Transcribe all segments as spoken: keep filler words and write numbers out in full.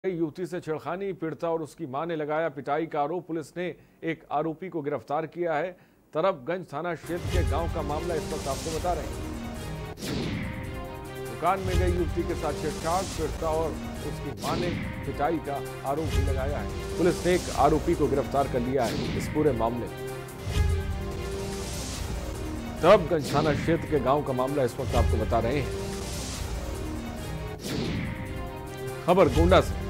युवती से छेड़खानी, पीड़िता और उसकी मां ने लगाया पिटाई का आरोप। पुलिस ने एक आरोपी को गिरफ्तार किया है। तरबगंज थाना क्षेत्र के गांव का मामला इस वक्त आपको बता रहे हैं। दुकान में गई युवती के साथ छेड़छाड़, पीड़िता और उसकी मां ने पिटाई का आरोप भी लगाया है। पुलिस ने एक आरोपी को गिरफ्तार कर लिया है इस पूरे मामले में। तरबगंज थाना क्षेत्र के गांव का मामला इस वक्त आपको बता रहे हैं। खबर गोंडा से।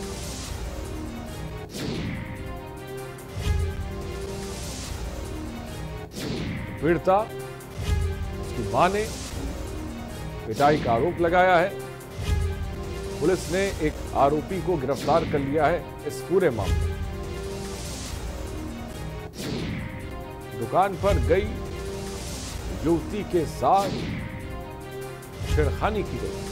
पीड़िता, उसकी मां ने पिटाई का आरोप लगाया है। पुलिस ने एक आरोपी को गिरफ्तार कर लिया है इस पूरे मामले में। दुकान पर गई युवती के साथ छेड़खानी की गई।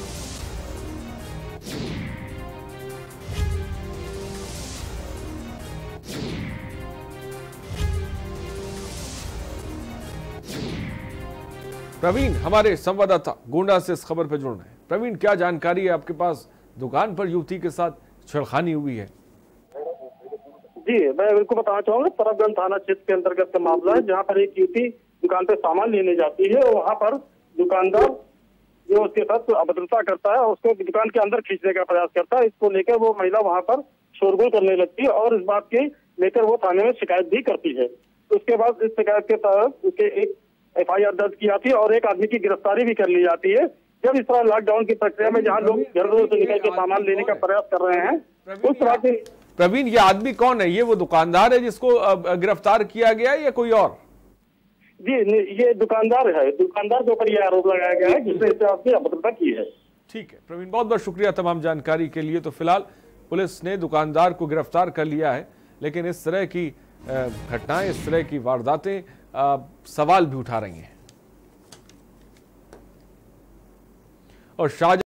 प्रवीण हमारे संवाददाता गोंडा से इस खबर पर जुड़ रहे हैं। प्रवीण, क्या जानकारी है आपके पास? दुकान पर युवती के साथ छेड़खानी हुई है। जी, मैं आपको बताना चाहूंगा, तरबगंज थाना क्षेत्र के अंतर्गत का मामला है, जहां पर एक युवती दुकान पर सामान लेने जाती है और वहां पर दुकानदार जो उसके साथ अभद्रता करता है और उसको दुकान के अंदर खींचने का प्रयास करता है। इसको लेकर वो महिला वहां पर शोरगुल करने लगती है और इस बात के लेकर वो थाने में शिकायत भी करती है। उसके बाद इस शिकायत के तहत उसके एक एफ आई आर दर्ज की जाती है और एक आदमी की गिरफ्तारी भी कर ली जाती है। जब इस तरह लॉकडाउन की प्रक्रिया में जहां लोग घरों से निकल के सामान लेने का प्रयास कर रहे हैं, उस तरह के। प्रवीण, ये आदमी कौन है? ये वो दुकानदार है जिसको गिरफ्तार किया गया है या कोई और? जी, ये दुकानदार है। दुकानदार के ऊपर ये आरोप लगाया गया है जिसने इस आपकी अभद्रता की है। ठीक है प्रवीण, बहुत बहुत शुक्रिया तमाम जानकारी के लिए। तो फिलहाल पुलिस ने दुकानदार को गिरफ्तार कर लिया है, लेकिन इस तरह की घटनाएं, इस तरह की वारदातें सवाल भी उठा रही हैं। और शाहजहां